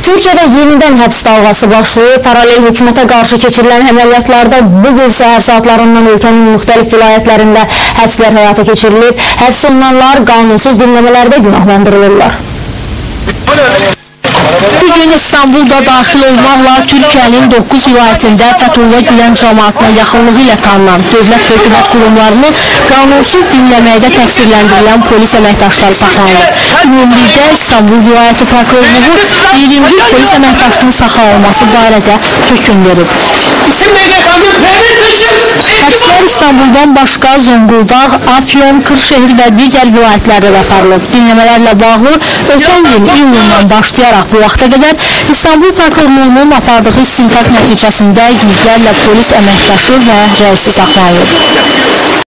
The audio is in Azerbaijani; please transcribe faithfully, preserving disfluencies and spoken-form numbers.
Türkiyədə yenidən həbs dalğası başlayıb. Paralel hökumətə qarşı keçirilən əməliyyatlarda bu gün səhər saatlarından ölkənin müxtəlif vilayətlərində həbslər həyata keçirilib. Həbs olunanlar qanunsuz dinləmələrdə günahlandırılırlar. Bugün İstanbul'da daxil olmaqla Türkiyənin doqquz vilayətində Fəthullah Gülen cəmaatına yaxınlığı ilə tanınan dövlət və hökumət qurumlarını qanunsuz dinləməkdə təqsirləndirilən polis əməkdaşları saxlanılır. Ümumilikdə İstanbul vilayəti prokurorluğu iyirmi bir polis əməkdaşının saxlanılması barədə hökm verib. Həbslər İstanbuldan başqa Zonguldak, Afyon, Kırşehir və digər vilayətlərdə aparılıb. Dinləmələrlə bağlı ötən il iyundan başlayaraq bu vaxta qədər İstanbul prokurorluğunun apardığı istintaq nəticəsində yüzlərlə polis əməkdaşı və rəisi saxlanılıb.